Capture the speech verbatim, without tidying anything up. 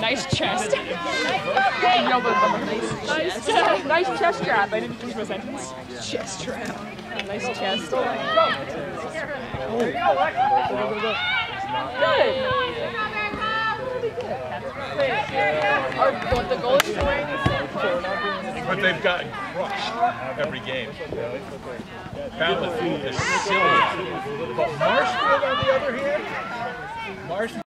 nice chest. No, but nice chest. Nice, nice chest trap. I didn't finish my sentence. Chest trap. Nice chest. Oh. Good. Our, the goal is to wearing these same clothes. But they've gotten crushed every game. Falmouth is silly. But Marshfield, on the other hand, Marshfield